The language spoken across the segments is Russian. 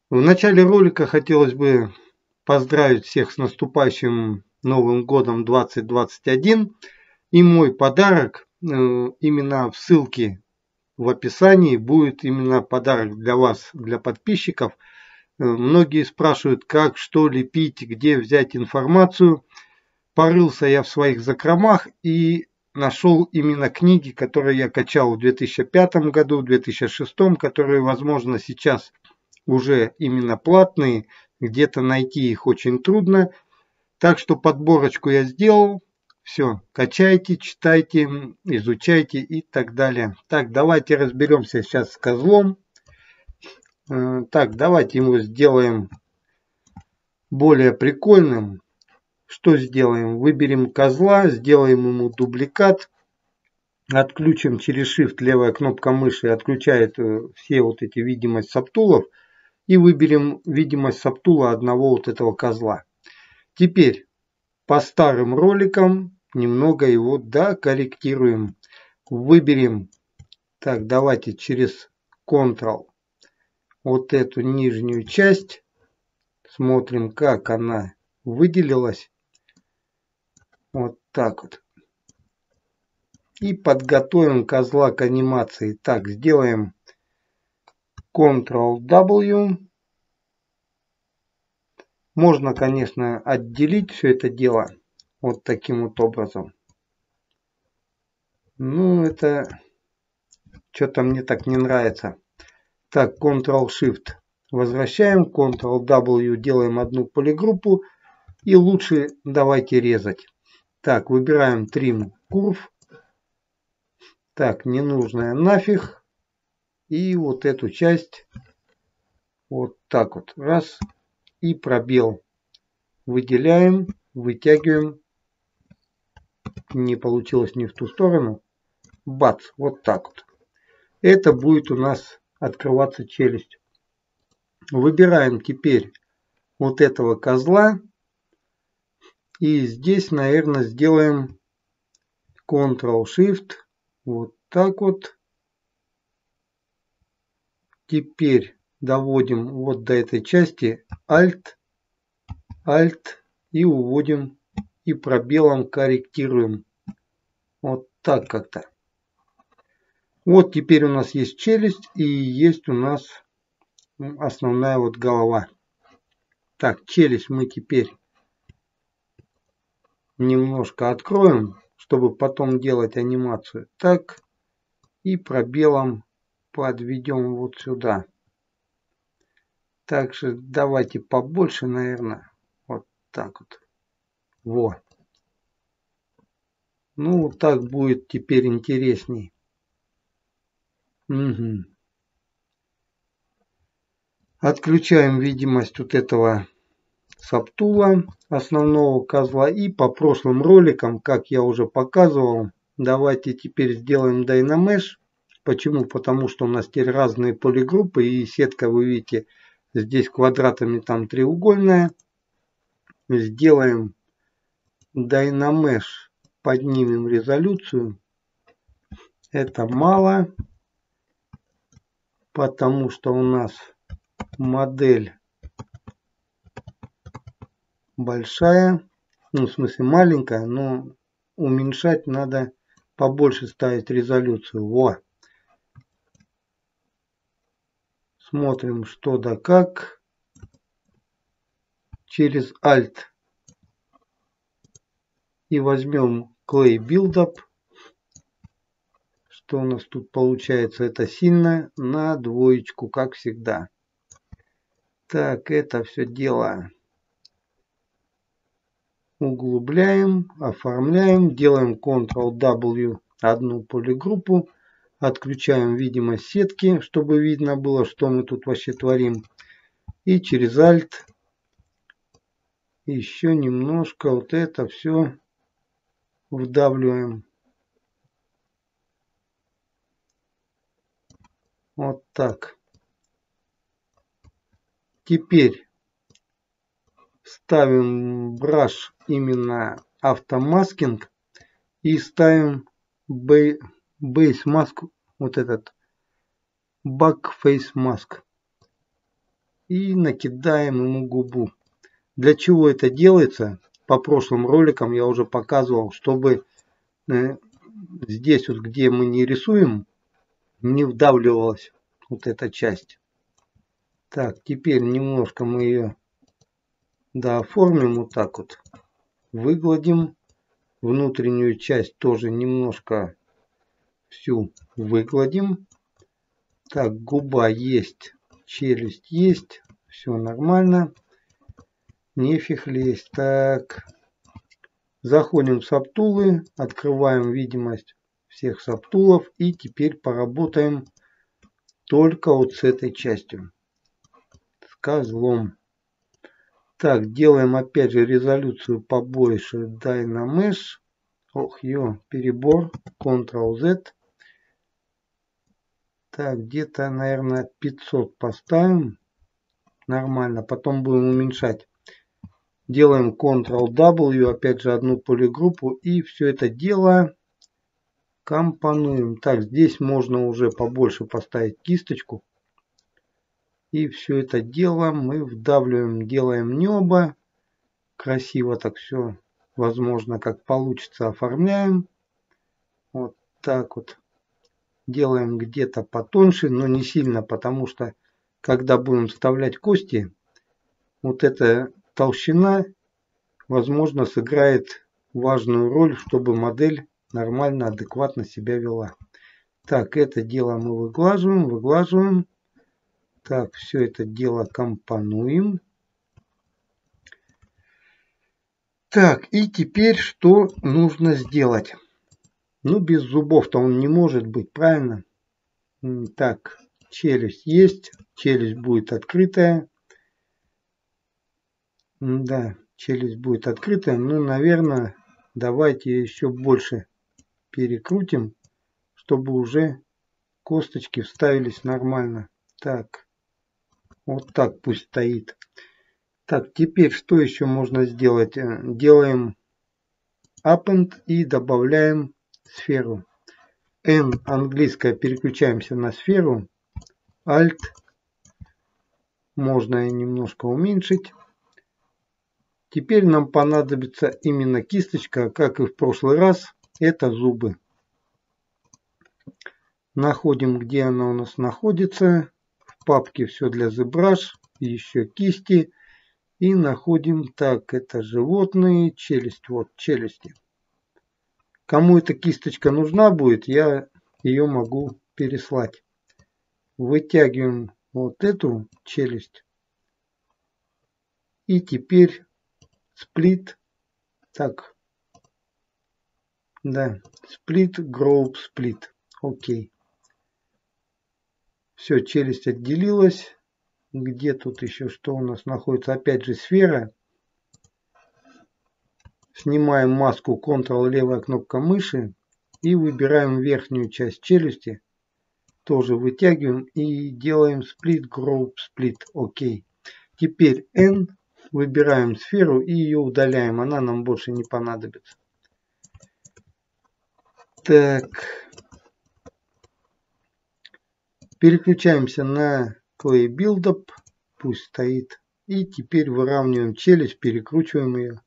В начале ролика хотелось бы поздравить всех с наступающим Новым годом 2021. И мой подарок именно в ссылке в описании будет именно подарок для вас, для подписчиков. Многие спрашивают, как, что лепить, где взять информацию. Порылся я в своих закромах и нашел именно книги, которые я качал в 2005 году, в 2006, которые, возможно, сейчас уже именно платные. Где-то найти их очень трудно. Так что подборочку я сделал. Все, качайте, читайте, изучайте и так далее. Так, давайте разберемся сейчас с козлом. Так, давайте его сделаем более прикольным. Что сделаем? Выберем козла, сделаем ему дубликат. Отключим через Shift, левая кнопка мыши отключает все вот эти видимость сабтулов. И выберем видимость сабтула одного вот этого козла. Теперь по старым роликам немного его докорректируем. Выберем, так, давайте через Ctrl вот эту нижнюю часть. Смотрим, как она выделилась. Вот так вот. И подготовим козла к анимации. Так, сделаем Ctrl-W. Можно, конечно, отделить все это дело вот таким вот образом. Ну, это что-то мне так не нравится. Так, Ctrl-Shift возвращаем, Ctrl-W делаем одну полигруппу. И лучше давайте резать. Так, выбираем Trim Curve. Так, ненужная нафиг. И вот эту часть вот так вот. Раз. И пробел. Выделяем, вытягиваем. Не получилось ни в ту сторону. Бац, вот так вот. Это будет у нас открываться челюсть. Выбираем теперь вот этого козла. И здесь, наверное, сделаем Ctrl-Shift. Вот так вот. Теперь доводим вот до этой части. Alt и уводим. И пробелом корректируем. Вот так как-то. Вот теперь у нас есть челюсть и есть у нас основная вот голова. Так, челюсть мы теперь немножко откроем, чтобы потом делать анимацию. Так, и пробелом подведем вот сюда. Также давайте побольше, наверное, вот так вот. Вот. Ну, вот так будет теперь интересней. Угу. Отключаем видимость вот этого сабтула, основного козла. И по прошлым роликам, как я уже показывал, давайте теперь сделаем Dynamesh. Почему? Потому что у нас теперь разные полигруппы. И сетка, вы видите, здесь квадратами, там треугольная. Сделаем Dynamesh. Поднимем резолюцию. Это мало. Потому что у нас модель большая, ну в смысле маленькая, но уменьшать надо, побольше ставить резолюцию. Во. Смотрим что да как. Через Alt и возьмем Clay Buildup. Что у нас тут получается? Это сильно на двоечку, как всегда. Так, это все дело углубляем, оформляем, делаем Ctrl-W одну полигруппу, отключаем видимость сетки, чтобы видно было, что мы тут вообще творим. И через Alt еще немножко вот это все вдавливаем. Вот так. Теперь ставим brush именно автомаскинг и ставим base mask, вот этот back face mask. и накидаем ему губу. Для чего это делается? По прошлым роликам я уже показывал, чтобы здесь вот, где мы не рисуем, не вдавливалась вот эта часть. Так, теперь немножко мы ее дооформим вот так вот. Выгладим. Внутреннюю часть тоже немножко всю выгладим. Так, губа есть, челюсть есть. Все нормально. Нефиг лезть. Так. Заходим в сабтулы. Открываем видимость всех сабтулов. И теперь поработаем только вот с этой частью. С козлом. Так, делаем опять же резолюцию побольше Dynamesh. Ох, перебор. Ctrl-Z. Так, где-то, наверное, 500 поставим. Нормально. Потом будем уменьшать. Делаем Ctrl-W. Опять же одну полигруппу. И все это дело компонуем. Так, здесь можно уже побольше поставить кисточку. И все это дело мы вдавливаем, делаем небо. Красиво так все, возможно, как получится, оформляем. Вот так вот. Делаем где-то потоньше, но не сильно, потому что, когда будем вставлять кости, вот эта толщина, возможно, сыграет важную роль, чтобы модель нормально, адекватно себя вела. Так, это дело мы выглаживаем. Так, все это дело компонуем. Так, и теперь что нужно сделать? Ну, без зубов-то он не может быть, правильно? Так, челюсть есть. Челюсть будет открытая. Да, челюсть будет открытая. Ну, наверное, давайте еще больше перекрутим, чтобы уже косточки вставились нормально. Так, вот так пусть стоит. Так, теперь что еще можно сделать? Делаем append и добавляем сферу. N английская, переключаемся на сферу. Alt. Можно и немножко уменьшить. Теперь нам понадобится именно кисточка, как и в прошлый раз. Это зубы. Находим, где она у нас находится. В папке все для ZBrush. Еще кисти. И находим, так, это животные, челюсть, вот челюсти. Кому эта кисточка нужна будет, я ее могу переслать. Вытягиваем вот эту челюсть. И теперь сплит, так, да, сплит, group split, окей. Все, челюсть отделилась. Где тут еще что у нас находится? Опять же сфера. Снимаем маску, Ctrl, левая кнопка мыши. И выбираем верхнюю часть челюсти. Тоже вытягиваем и делаем Split, Group, Split. Окей. Теперь N. Выбираем сферу и ее удаляем. Она нам больше не понадобится. Так. Переключаемся на Clay Buildup. Пусть стоит. И теперь выравниваем челюсть, перекручиваем ее.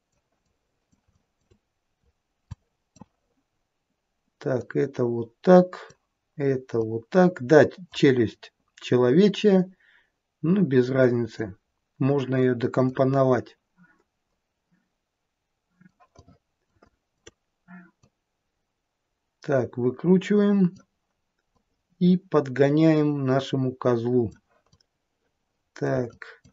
Так, это вот так. Это вот так. Дать челюсть человечья. Ну, без разницы. Можно ее докомпоновать. Так, выкручиваем. И подгоняем нашему козлу. Так.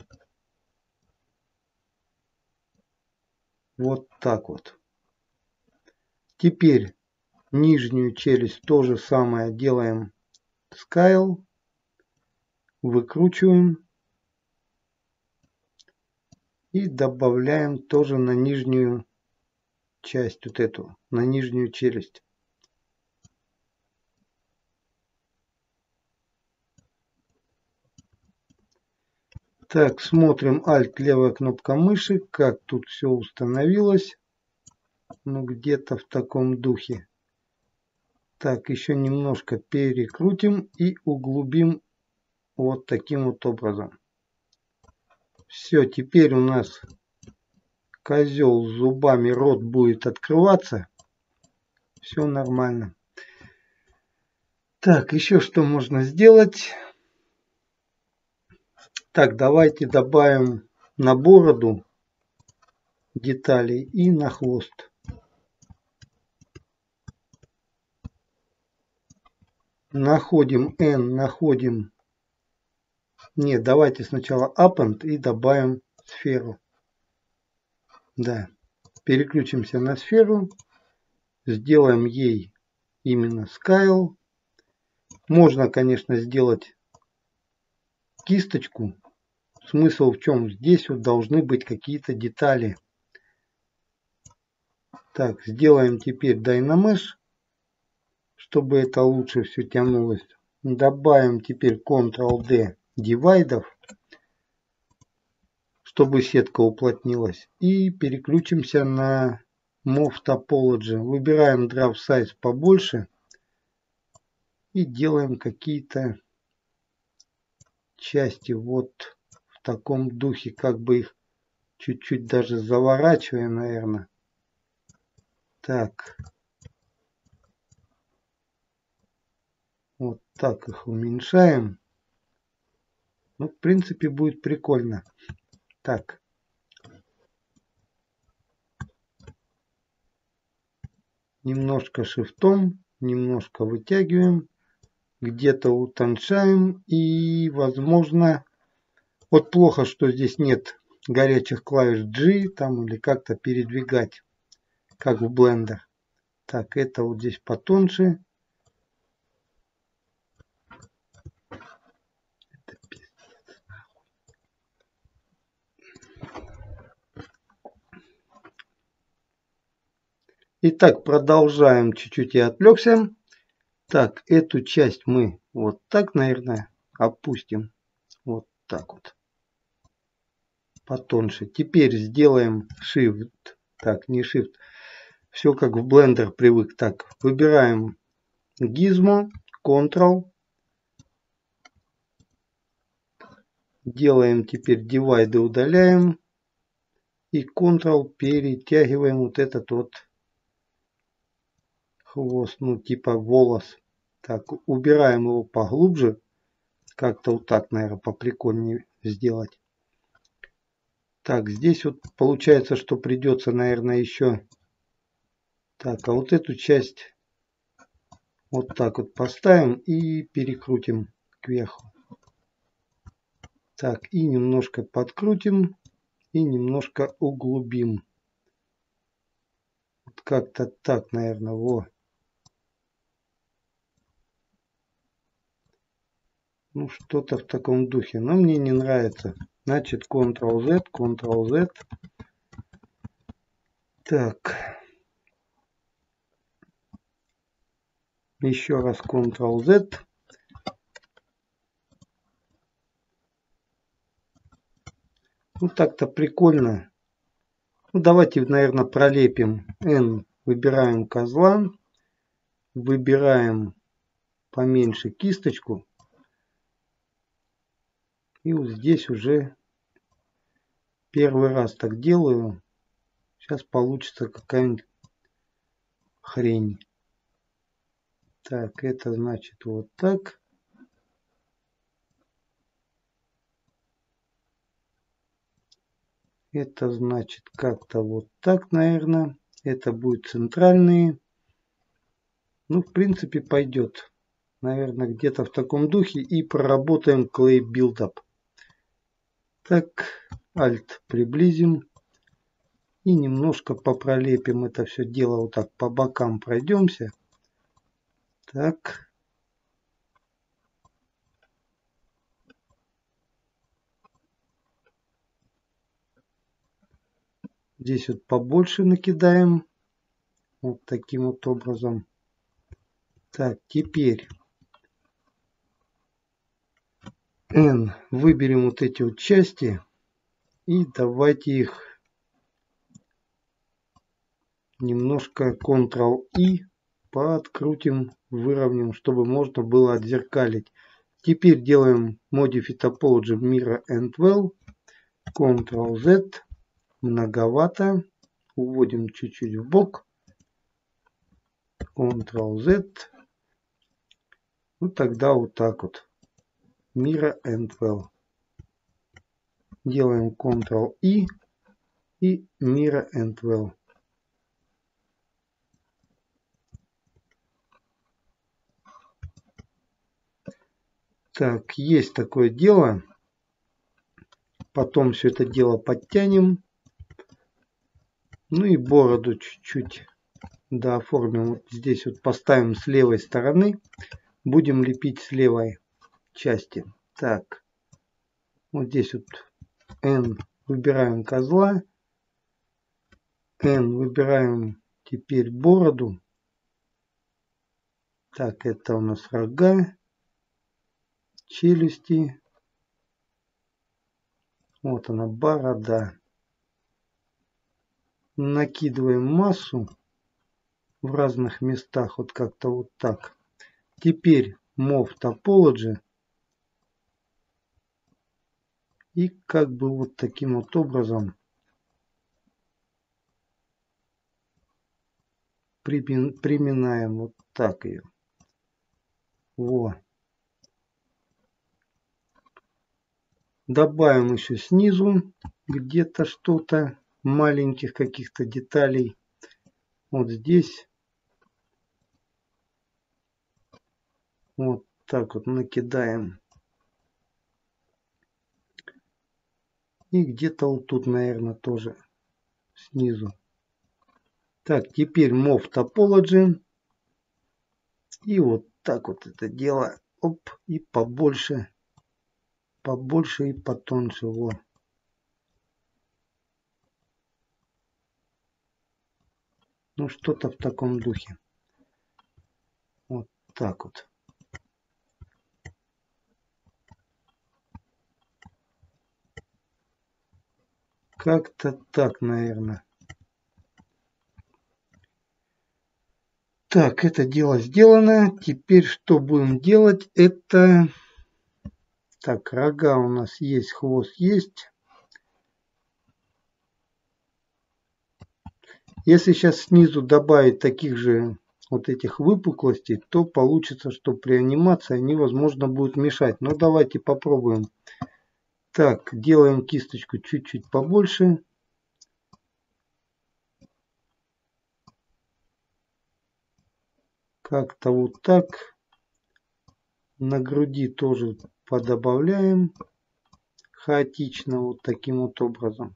Вот так вот. Теперь нижнюю челюсть то же самое делаем. Scale. Выкручиваем. И добавляем тоже на нижнюю часть, вот эту, на нижнюю челюсть. Так, смотрим Alt, левая кнопка мыши, как тут все установилось. Ну, где-то в таком духе. Так, еще немножко перекрутим и углубим вот таким вот образом. Все, теперь у нас козел с зубами, рот будет открываться. Все нормально. Так, еще что можно сделать? Так, давайте добавим на бороду деталей и на хвост. Находим N, находим... Нет, давайте сначала Append и добавим сферу. Да, переключимся на сферу. Сделаем ей именно Scale. Можно, конечно, сделать кисточку. Смысл в чем? Здесь вот должны быть какие-то детали. Так, сделаем теперь Dynamesh, чтобы это лучше все тянулось. Добавим теперь Ctrl-D дивайдов, чтобы сетка уплотнилась. И переключимся на Move Topology. Выбираем Draw Size побольше. И делаем какие-то части вот в таком духе, как бы их чуть-чуть даже заворачиваем, наверное. Так. Вот так их уменьшаем. Ну, в принципе, будет прикольно. Так. Немножко шифтом, немножко вытягиваем. Где-то утончаем. И, возможно, вот плохо, что здесь нет горячих клавиш G там или как-то передвигать, как в Blender. Так, это вот здесь потоньше. Итак, продолжаем. Чуть-чуть я отвлекся. Так, эту часть мы вот так, наверное, опустим. Вот так вот. Потоньше. Теперь сделаем Shift. Так, не Shift. Все как в Blender привык. Так, выбираем Gizmo, Ctrl. Делаем теперь дивайды, удаляем. И Ctrl перетягиваем вот этот вот хвост, ну типа волос. Так, убираем его поглубже. Как-то вот так, наверное, поприкольнее сделать. Так, здесь вот получается, что придется, наверное, еще... Так, а вот эту часть вот так вот поставим и перекрутим кверху. Так, и немножко подкрутим и немножко углубим. Вот как-то так, наверное, во. Ну, что-то в таком духе. Но мне не нравится. Значит, Ctrl-Z, Ctrl-Z. Так. Еще раз Ctrl-Z. Ну, так-то прикольно. Ну, давайте, наверное, пролепим N. Выбираем козла. Выбираем поменьше кисточку. И вот здесь уже первый раз так делаю. Сейчас получится какая-нибудь хрень. Так, это значит вот так. Это значит как-то вот так, наверное. Это будет центральные. Ну, в принципе, пойдет. Наверное, где-то в таком духе. И проработаем Clay Buildup. Так, Alt приблизим. И немножко попролепим это все дело. Вот так по бокам пройдемся. Так. Здесь вот побольше накидаем. Вот таким вот образом. Так, теперь N. Выберем вот эти вот части. И давайте их немножко Ctrl-I подкрутим, выровняем, чтобы можно было отзеркалить. Теперь делаем Modify Topology Mirror and Well. Ctrl-Z. Многовато. Уводим чуть-чуть в бок. Ctrl-Z. Ну тогда вот так вот. Mira and Well. Делаем Ctrl-I и Mira and Well. Так, есть такое дело. Потом все это дело подтянем. Ну и бороду чуть-чуть дооформим. Вот здесь вот поставим с левой стороны. Будем лепить с левой части. Так, вот здесь вот N выбираем козла. N выбираем теперь бороду. Так, это у нас рога, челюсти. Вот она, борода. Накидываем массу в разных местах, вот как-то вот так. Теперь Move Topology. И как бы вот таким вот образом приминаем вот так ее. Во. Добавим еще снизу где-то что-то, маленьких каких-то деталей. Вот здесь. Вот так вот накидаем. И где-то вот тут, наверное, тоже снизу. Так, теперь Move Topology. И вот так вот это дело. Оп, и побольше. Побольше и потоньше. Вот. Ну, что-то в таком духе. Вот так вот. Как-то так, наверное. Так, это дело сделано. Теперь что будем делать? Это... Так, рога у нас есть, хвост есть. Если сейчас снизу добавить таких же вот этих выпуклостей, то получится, что при анимации они, возможно, будут мешать. Но давайте попробуем. Так, делаем кисточку чуть-чуть побольше. Как-то вот так. На груди тоже подобавляем. Хаотично, вот таким вот образом.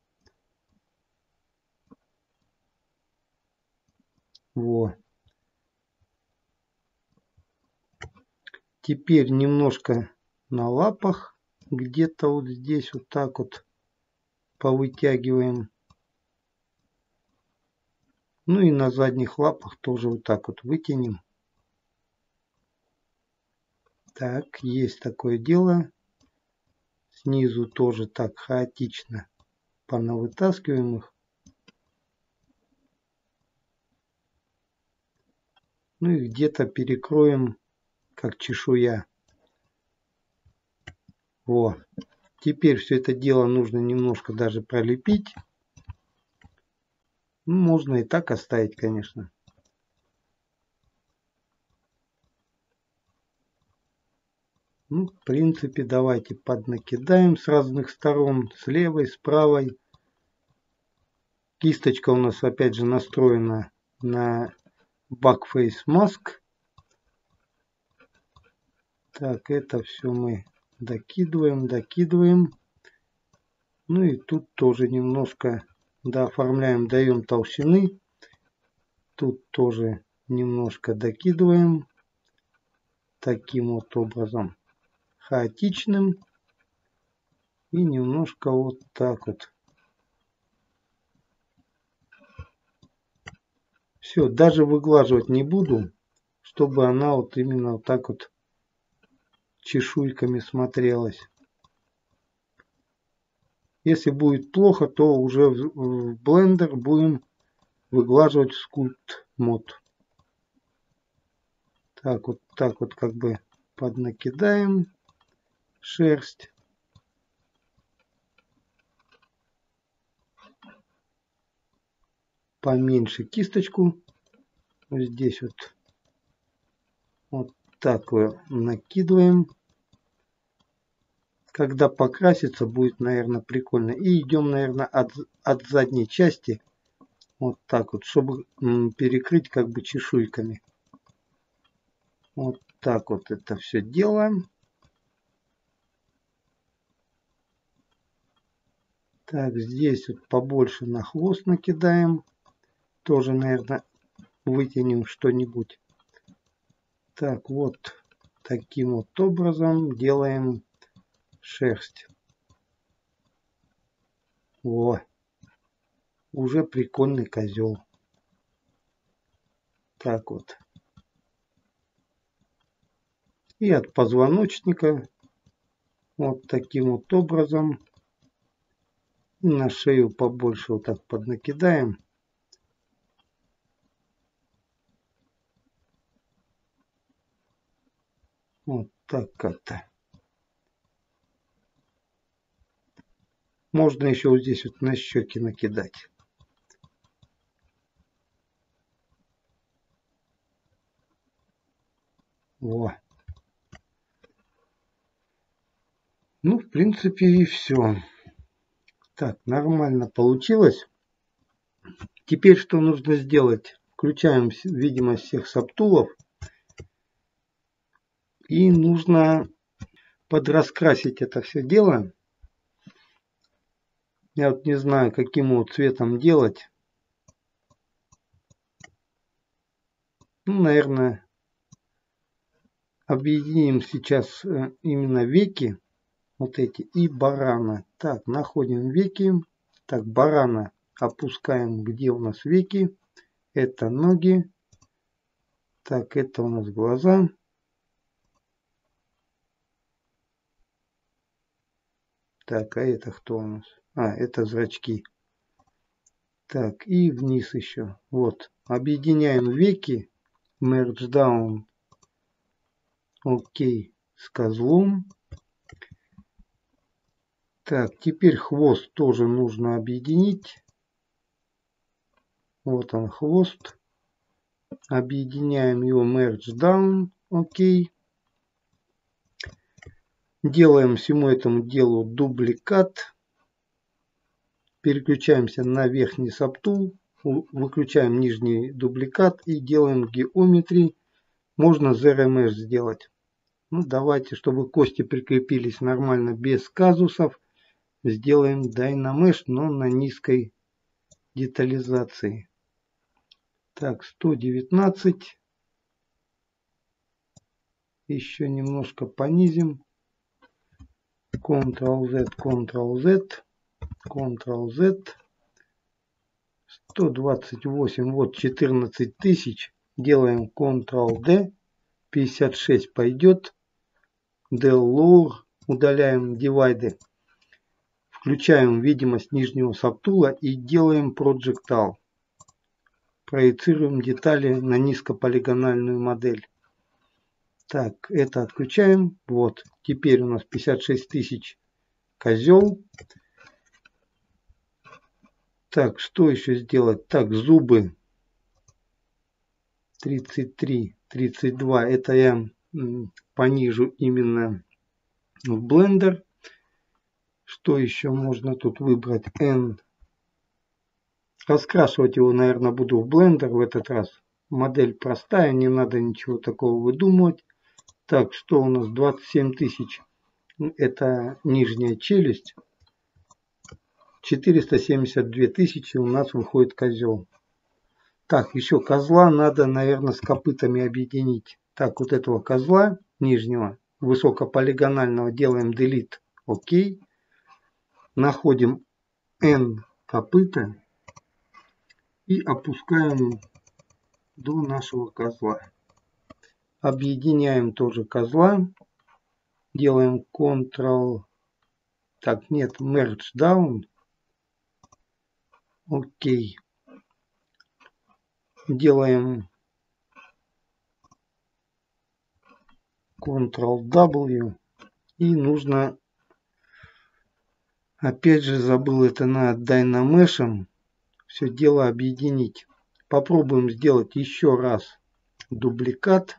Вот. Теперь немножко на лапах. Где-то вот здесь вот так вот повытягиваем. Ну и на задних лапах тоже вот так вот вытянем. Так, есть такое дело. Снизу тоже так хаотично понавытаскиваем их. Ну и где-то перекроем, как чешуя. Во. Теперь все это дело нужно немножко даже пролепить. Ну, можно и так оставить, конечно. Ну, в принципе, давайте поднакидаем с разных сторон, с левой, с правой. Кисточка у нас опять же настроена на Backface Mask. Так, это все мы докидываем. Ну и тут тоже немножко дооформляем, даем толщины. Тут тоже немножко докидываем. Таким вот образом. Хаотичным. И немножко вот так вот. Все, даже выглаживать не буду, чтобы она вот именно вот так вот чешуйками смотрелась. Если будет плохо, то уже в Blender будем выглаживать в Sculpt Mod. Так вот как бы поднакидаем шерсть. поменьше кисточку. Здесь вот так вот накидываем. Когда покрасится, будет, наверное, прикольно. И идем, наверное, от задней части. Вот так вот, чтобы перекрыть как бы чешуйками. Вот так вот это все делаем. Так, здесь вот побольше на хвост накидаем. Тоже, наверное, вытянем что-нибудь. Так, вот таким вот образом делаем шерсть. Во, уже прикольный козел. Так вот. И от позвоночника вот таким вот образом. И на шею побольше вот так поднакидаем. Вот так как-то. Можно еще вот здесь вот на щеки накидать. Во. Ну, в принципе, и все. Так, нормально получилось. Теперь что нужно сделать? Включаем видимость всех сабтулов. И нужно подраскрасить это все дело. Я вот не знаю, каким вот цветом делать. Ну, наверное, объединим сейчас именно веки. Вот эти и барана. Так, находим веки. Так, барана опускаем, где у нас веки. Это ноги. Так, это у нас глаза. Так, а это кто у нас? А, это зрачки. Так, и вниз еще. Вот, объединяем веки. Merge down. Окей, с козлом. Так, теперь хвост тоже нужно объединить. Вот он, хвост. Объединяем его Merge down. Окей. Делаем всему этому делу дубликат. Переключаемся на верхний сабтул. Выключаем нижний дубликат и делаем геометрии. Можно Zero Mesh сделать. Ну, давайте, чтобы кости прикрепились нормально без казусов, сделаем Dynamesh, но на низкой детализации. Так, 119. Еще немножко понизим. Ctrl-Z, Ctrl-Z, Ctrl-Z. 128, вот 14 тысяч. Делаем Ctrl-D. 56 пойдет. Del-Lower. Удаляем дивайды. Включаем видимость нижнего сабтула и делаем Projectile. Проецируем детали на низкополигональную модель. Так, это отключаем. Вот, теперь у нас 56 тысяч козел. Так, что еще сделать? Так, зубы 33, 32. Это я понижу именно в Blender. Что еще можно тут выбрать? N. Раскрашивать его, наверное, буду в Blender в этот раз. Модель простая, не надо ничего такого выдумывать. Так, что у нас? 27 тысяч. Это нижняя челюсть. 472 тысячи у нас выходит козел. Так, еще козла надо, наверное, с копытами объединить. Так, вот этого козла нижнего, высокополигонального, делаем Delete. Окей. Находим N копыта и опускаем до нашего козла. Объединяем тоже козла. Делаем Ctrl. Так, нет, Merge Down. Окей. Делаем Ctrl-W. И нужно, опять же, забыл это над Dynamesh. все дело объединить. Попробуем сделать еще раз дубликат.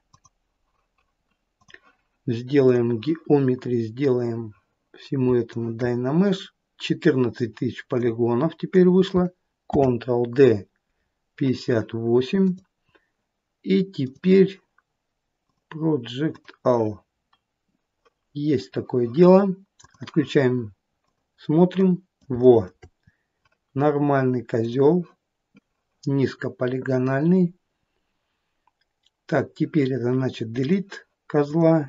Сделаем Geometry, сделаем всему этому Dynamesh. 14 тысяч полигонов теперь вышло. Ctrl-D 58. И теперь Project All. Есть такое дело. Отключаем. Смотрим. Во. Нормальный козел. Низкополигональный. Так, теперь это значит delete козла.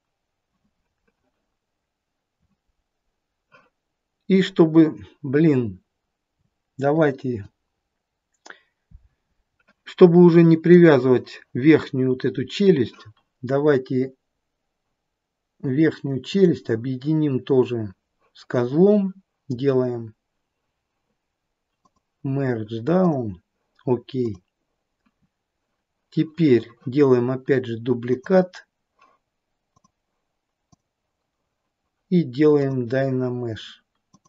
И чтобы, давайте, чтобы уже не привязывать верхнюю вот эту челюсть, давайте верхнюю челюсть объединим тоже с козлом. Делаем Merge Down. Окей. Теперь делаем опять же дубликат. И делаем Dynamesh.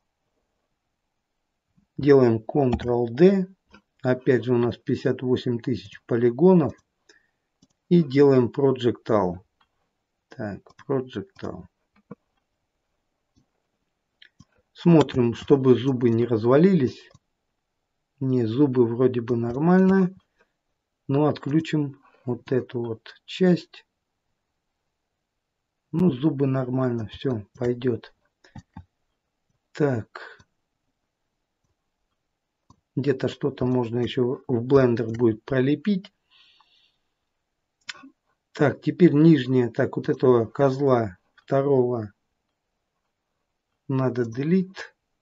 Делаем Ctrl-D. Опять же у нас 58 тысяч полигонов. И делаем Project All. Так, Project All. Смотрим, чтобы зубы не развалились. Не, зубы вроде бы нормально. Но отключим вот эту вот часть. Ну, зубы нормально. Все, пойдет. Так. Где-то что-то можно еще в Blender будет пролепить. Так, теперь нижняя. Так, вот этого козла второго надо delete.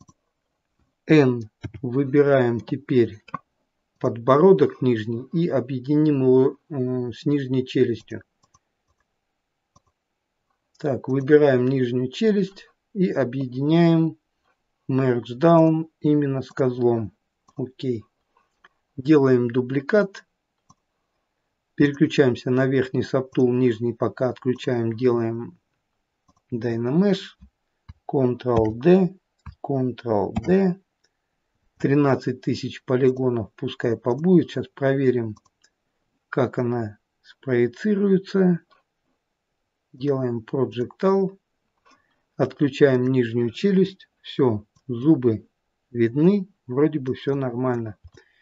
N выбираем теперь подбородок нижний и объединим его с нижней челюстью. Так, выбираем нижнюю челюсть и объединяем Merge Down именно с козлом. Окей. Делаем дубликат. Переключаемся на верхний сабтул, нижний пока отключаем. Делаем Dynamesh. Ctrl-D. Ctrl-D. 13 тысяч полигонов пускай побудет. Сейчас проверим, как она спроецируется. Делаем Project All. Отключаем нижнюю челюсть. Все, зубы видны. Вроде бы все нормально.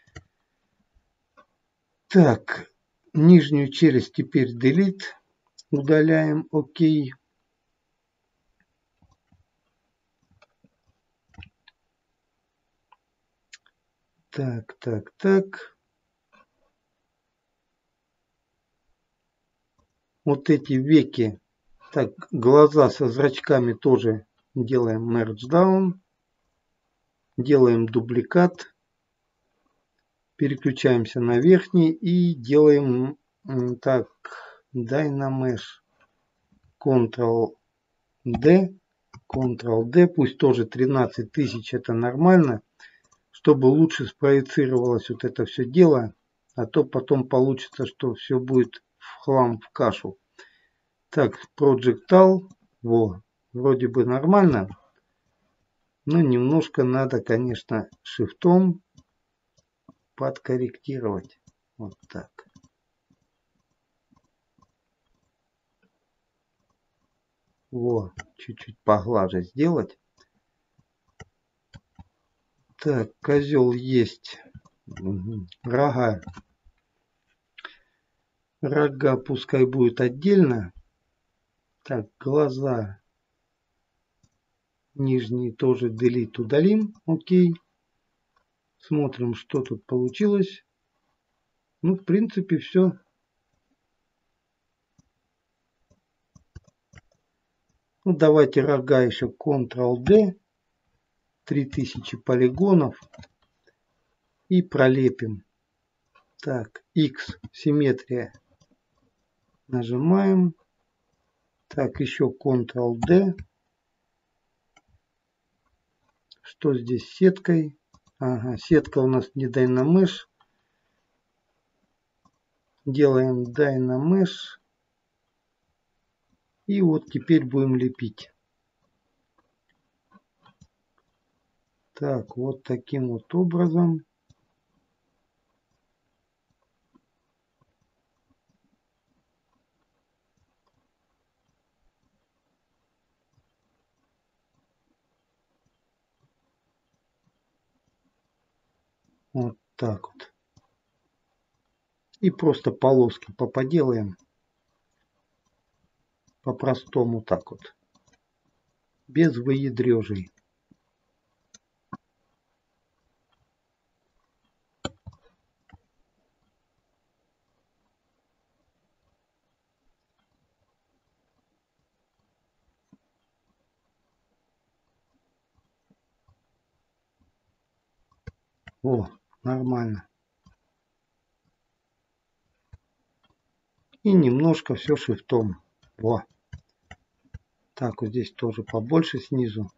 Так, нижнюю челюсть теперь delete. Удаляем. Окей. Так, так, так. Вот эти веки. Так, глаза со зрачками тоже делаем Merge Down. Делаем дубликат. Переключаемся на верхний и делаем так Dynamesh. Ctrl-D. Ctrl-D. Пусть тоже 13 тысяч, это нормально. Чтобы лучше спроецировалось вот это все дело. А то потом получится, что все будет в хлам, в кашу. Так, Project All. Во, вроде бы нормально. Но немножко надо, конечно, шифтом подкорректировать. Вот так. Во, чуть-чуть поглаже сделать. Так, козел есть. Угу. Рога. Рога пускай будет отдельно. Так, глаза. Нижние тоже delete удалим. Окей. Смотрим, что тут получилось. Ну, в принципе, все. Ну, давайте рога еще Ctrl-D. 3000 полигонов. И пролепим. Так, X, симметрия. Нажимаем. Так, еще Ctrl-D. Что здесь с сеткой? Ага, сетка у нас не Dynamesh. Делаем Dynamesh. И вот теперь будем лепить. Так, вот таким вот образом. Вот так вот. И просто полоски поподелаем. По-простому так вот. Без выедрежей. О, нормально. И немножко все шрифтом. Во. Так, вот здесь тоже побольше снизу.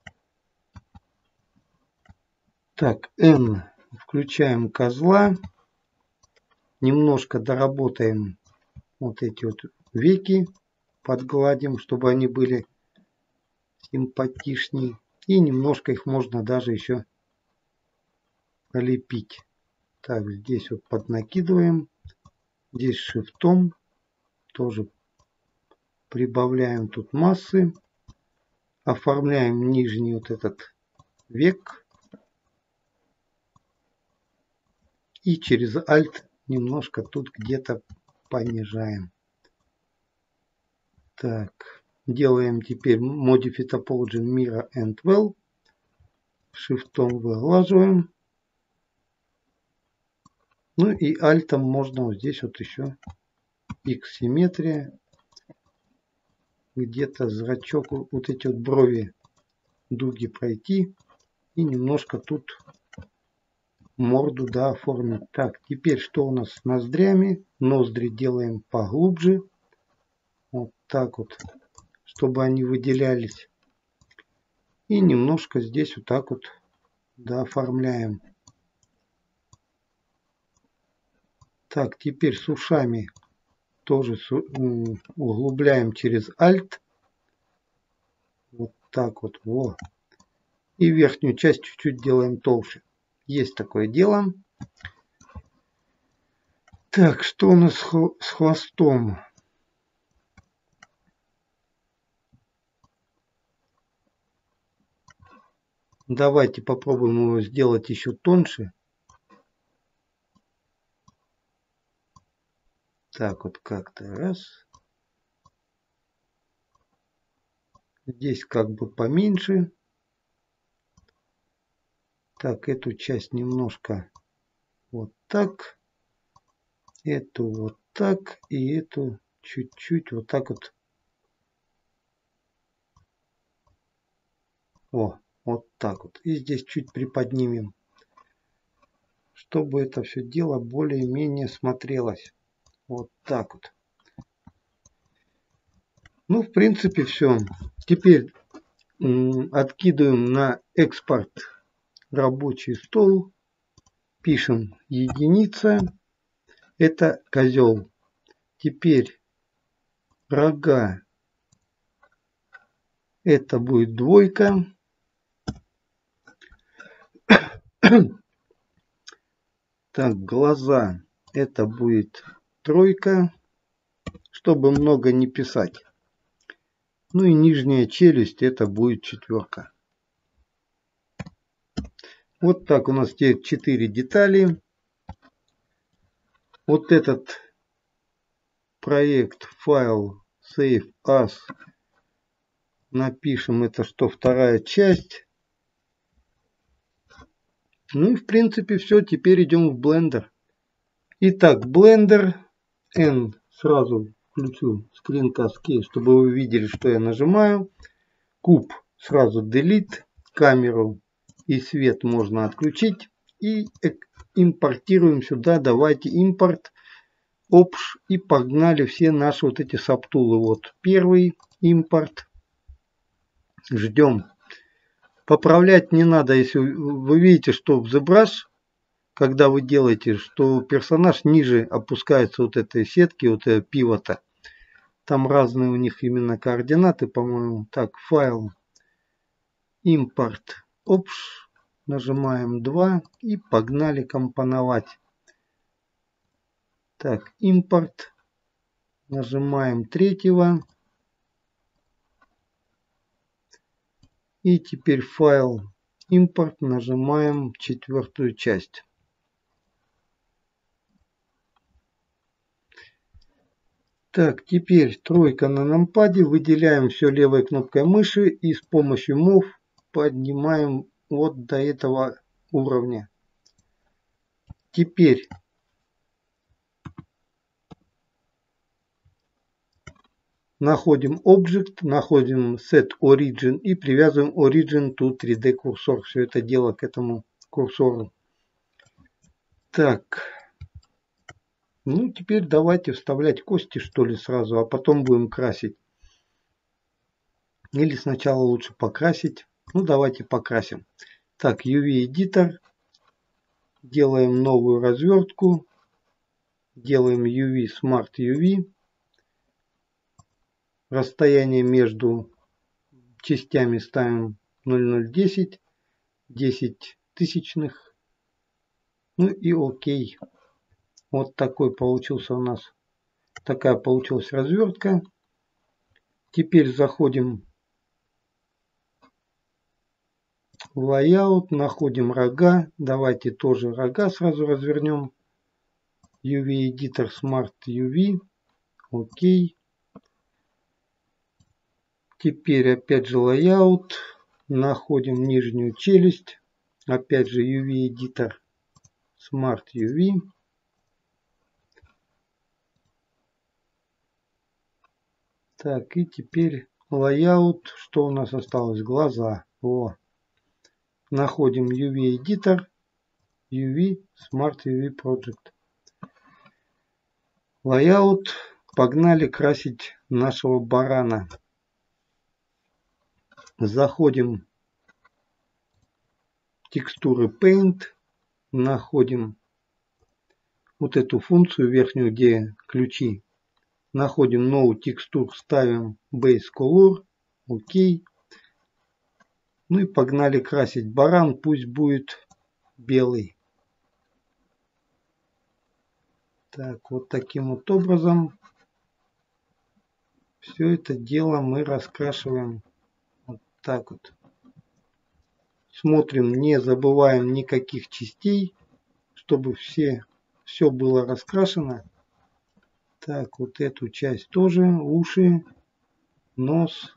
Так, N. Включаем козла. Немножко доработаем вот эти вот веки. Подгладим, чтобы они были симпатичней. И немножко их можно даже еще пролепить. Так, здесь вот поднакидываем. Здесь шрифтом тоже прибавляем тут массы. Оформляем нижний вот этот век. И через Alt немножко тут где-то понижаем. Так, делаем теперь Modify Topology Mirror and Well. Шрифтом выглаживаем. Ну и альтом можно вот здесь вот еще X-симметрия. Где-то зрачок, вот эти вот брови, дуги пройти. И немножко тут морду, да, оформить. Так, теперь что у нас с ноздрями? Ноздри делаем поглубже. Вот так вот, чтобы они выделялись. И немножко здесь вот так вот, да, оформляем. Так, теперь с ушами тоже углубляем через Alt. Вот так вот. Во. И верхнюю часть чуть-чуть делаем толще. Есть такое дело. Так, что у нас с хвостом? Давайте попробуем его сделать еще тоньше. Так вот как-то раз. Здесь как бы поменьше. Так, эту часть немножко вот так. Эту вот так. И эту чуть-чуть вот так вот. О, вот так вот. И здесь чуть приподнимем. Чтобы это все дело более-менее смотрелось. Вот так вот. Ну, в принципе, все. Теперь откидываем на экспорт рабочий стол. Пишем единица. Это козел. Теперь рога. Это будет двойка. Так, глаза. Это будет тройка. Чтобы много не писать. Ну и нижняя челюсть. Это будет четверка. Вот так у нас теперь 4 детали. Вот этот проект, файл Save As. Напишем это, что вторая часть. Ну и в принципе все. Теперь идем в Blender. Итак, Blender. N сразу включу Screen Cascade, чтобы вы видели, что я нажимаю. Куб сразу Delete. Камеру и свет можно отключить. И импортируем сюда. Давайте импорт. Опш. И погнали все наши вот эти сабтулы. Вот первый импорт. Ждем. Поправлять не надо, если вы видите, что в ZBrush, когда вы делаете, что персонаж ниже опускается вот этой сетки, вот этого пивота. Там разные у них именно координаты, по-моему. Так, файл, импорт, опш, нажимаем 2 и погнали компоновать. Так, импорт, нажимаем 3. И теперь файл, импорт, нажимаем 4 часть. Так, теперь тройка на нампаде. Выделяем все левой кнопкой мыши и с помощью Move поднимаем вот до этого уровня. Теперь находим Object, находим Set Origin и привязываем Origin to 3D курсор. Все это дело к этому курсору. Так. Ну, теперь давайте вставлять кости, что ли, сразу, а потом будем красить. Или сначала лучше покрасить. Ну, давайте покрасим. Так, UV Editor. Делаем новую развертку. Делаем UV Smart UV. Расстояние между частями ставим 0,010. 10 тысячных. Ну и окей. Вот такой получился у нас. Такая получилась развертка. Теперь заходим в Layout, находим рога. Давайте тоже рога сразу развернем. UV Editor Smart UV. Окей. Теперь опять же Layout. Находим нижнюю челюсть. Опять же UV Editor Smart UV. Так, и теперь Layout. Что у нас осталось? Глаза. О. Находим UV Editor. UV Smart UV Project. Layout. Погнали красить нашего барана. Заходим в текстуры Paint. Находим вот эту функцию верхнюю, где ключи. Находим новую текстуру, ставим Base Color. Окей. Ну и погнали красить баран. Пусть будет белый. Так, вот таким вот образом все это дело мы раскрашиваем. Вот так вот. Смотрим, не забываем никаких частей, чтобы все было раскрашено. Так, вот эту часть тоже, уши, нос,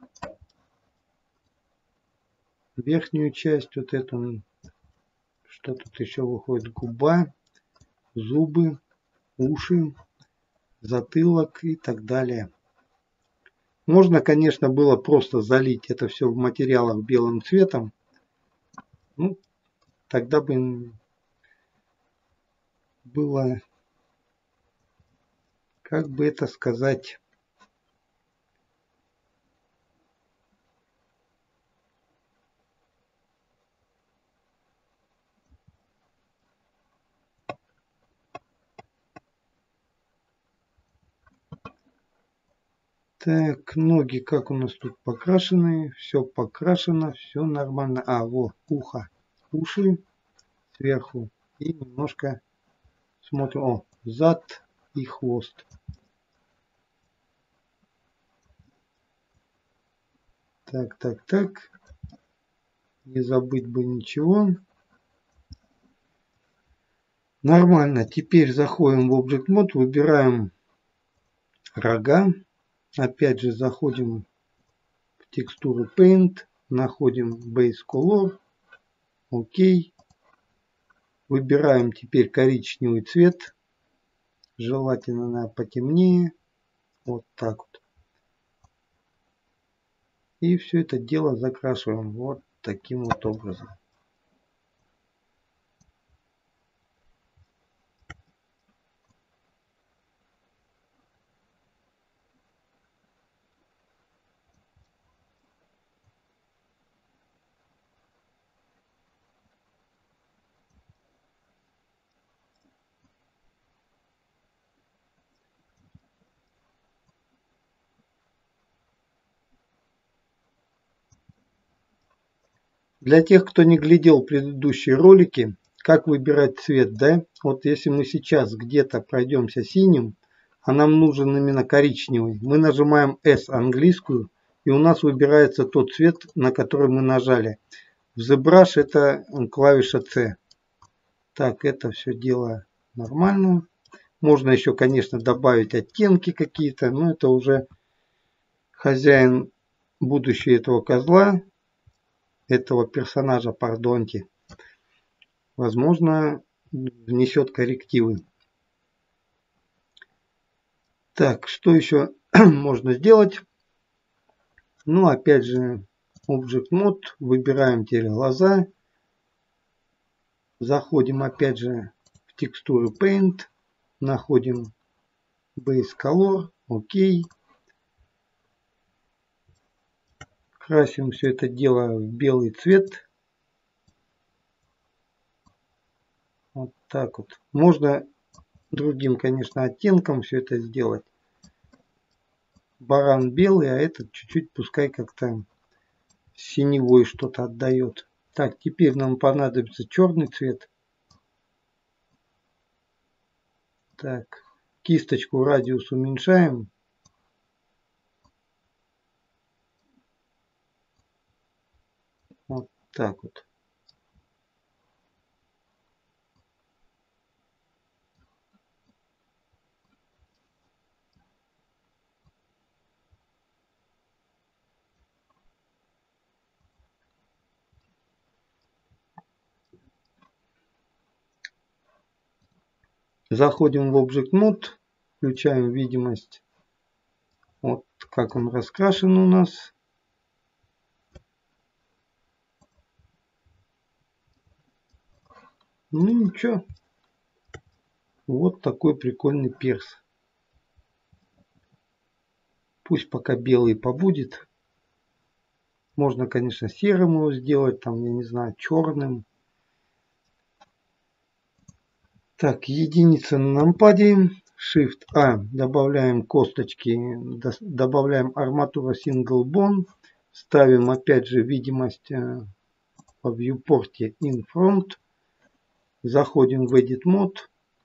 верхнюю часть, вот эту, что тут еще выходит, губа, зубы, уши, затылок и так далее. Можно, конечно, было просто залить это все в материалах белым цветом. Ну, тогда бы было, как бы это сказать, так, ноги как у нас тут покрашены, все покрашено, все нормально. А, вот, ухо, уши сверху и немножко смотрим, о, зад и хвост. Так, так, так, не забыть бы ничего. Нормально, теперь заходим в Object Mode, выбираем рога. Опять же заходим в текстуру Paint, находим Base Color, окей. Выбираем теперь коричневый цвет, желательно потемнее, вот так вот. И все это дело закрашиваем вот таким вот образом. Для тех, кто не глядел предыдущие ролики, как выбирать цвет, да? Вот если мы сейчас где-то пройдемся синим, а нам нужен именно коричневый, мы нажимаем S английскую, и у нас выбирается тот цвет, на который мы нажали. В ZBrush это клавиша C. Так, это все дело нормально. Можно еще, конечно, добавить оттенки какие-то, но это уже хозяин будущий этого козла, этого персонажа, пардоньте, возможно, внесет коррективы. Так, что еще можно сделать? Ну, опять же, Object Mode, выбираем теперь глаза, заходим опять же в текстуру Paint, находим Base Color, ОК, красим все это дело в белый цвет. Вот так вот. Можно другим, конечно, оттенком все это сделать. Баран белый, а этот чуть-чуть пускай как-то синевой что-то отдает. Так, теперь нам понадобится черный цвет. Так, кисточку радиус уменьшаем. Вот так вот. Заходим в Object Mode, включаем видимость. Вот как он раскрашен у нас. Ну ничего. Вот такой прикольный перс. Пусть пока белый побудет. Можно, конечно, серым его сделать, там, я не знаю, черным. Так, единица на нампаде. Shift-A. Добавляем косточки. Добавляем арматура Single Bone. Ставим опять же видимость по viewport in front. Заходим в Edit Mode.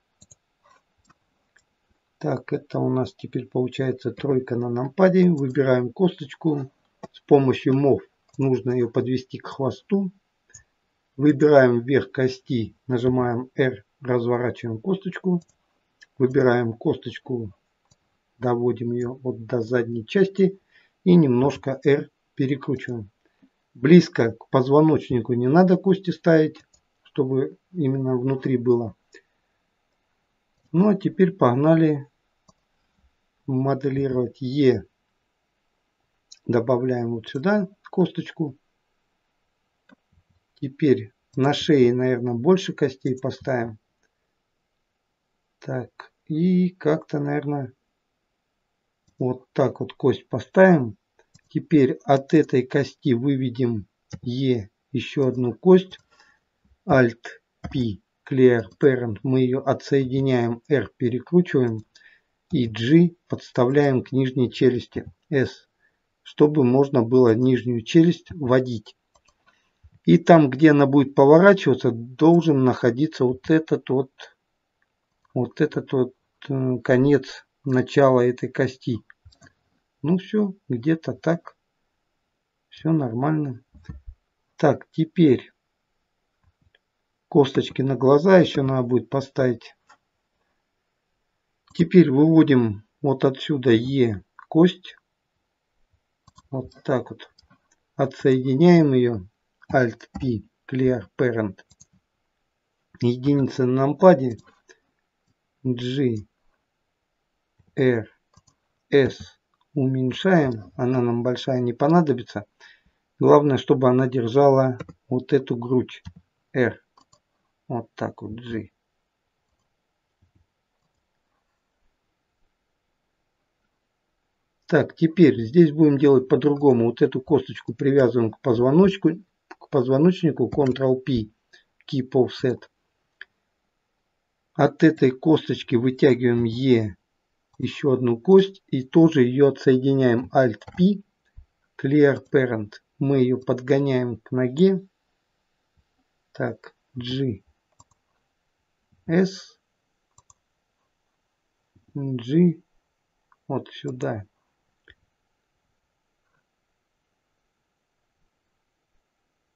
Так, это у нас теперь получается тройка на нампаде. Выбираем косточку. С помощью Move нужно ее подвести к хвосту. Выбираем верх кости, нажимаем R, разворачиваем косточку. Выбираем косточку, доводим ее вот до задней части и немножко R перекручиваем. Близко к позвоночнику не надо кости ставить, чтобы именно внутри было. Ну а теперь погнали моделировать E. Добавляем вот сюда косточку. Теперь на шее, наверное, больше костей поставим. Так, и как-то, наверное, вот так вот кость поставим. Теперь от этой кости выведем E еще одну кость. Alt-P, Clear Parent. Мы ее отсоединяем, R перекручиваем. И G подставляем к нижней челюсти. S. Чтобы можно было нижнюю челюсть водить. И там, где она будет поворачиваться, должен находиться вот этот конец начала этой кости. Ну все, где-то так. Все нормально. Так, теперь косточки на глаза еще надо будет поставить. Теперь выводим вот отсюда Е кость. Вот так вот. Отсоединяем ее. Alt-P, Clear Parent. Единица на нампаде. G, R, S. Уменьшаем. Она нам большая не понадобится. Главное, чтобы она держала вот эту грудь. R. Вот так вот. G. Так, теперь здесь будем делать по-другому. Вот эту косточку привязываем к позвоночнику Ctrl-P, Keep Offset. От этой косточки вытягиваем E, еще одну кость, и тоже ее отсоединяем. Alt-P, Clear Parent. Мы ее подгоняем к ноге. Так, G, S, G, вот сюда.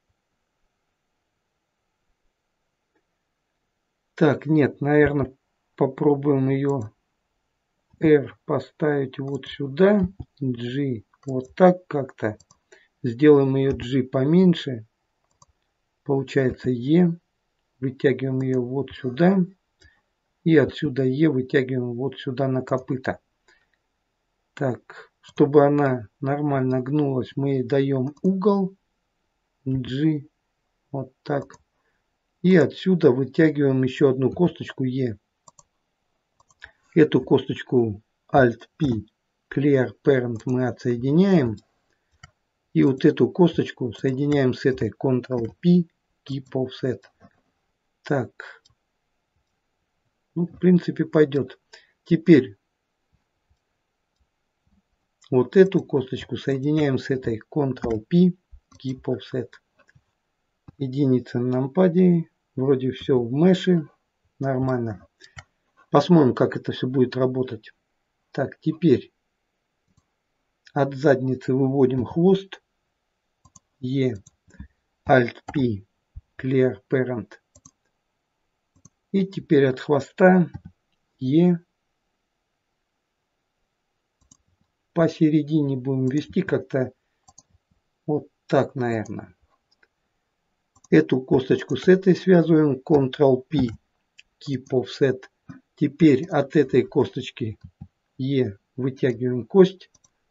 Так, нет, наверное, попробуем ее R поставить вот сюда, G вот так как-то. Сделаем ее G поменьше. Получается E. Вытягиваем ее вот сюда. И отсюда E вытягиваем вот сюда на копыта. Так, чтобы она нормально гнулась, мы ей даем угол G. Вот так. И отсюда вытягиваем еще одну косточку E. Эту косточку Alt-P Clear Parent мы отсоединяем. И вот эту косточку соединяем с этой Ctrl-P Keep Offset. Так. Ну, в принципе, пойдет. Теперь вот эту косточку соединяем с этой Ctrl-P Keep Offset. Единица на нампаде. Вроде все в меше. Нормально. Посмотрим, как это все будет работать. Так, теперь от задницы выводим хвост. E. Alt-P Clear Parent. И теперь от хвоста E. Посередине будем вести как-то вот так, наверное. Эту косточку с этой связываем. Ctrl-P Keep Offset. Теперь от этой косточки E вытягиваем кость.